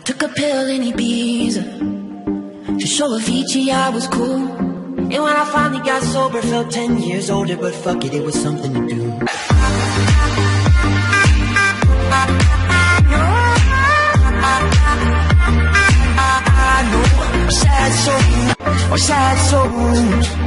Took a pill in Ibiza to show Avicii I was cool. And when I finally got sober, felt 10 years older. But fuck it, it was something to do. I know, sad souls, or sad souls.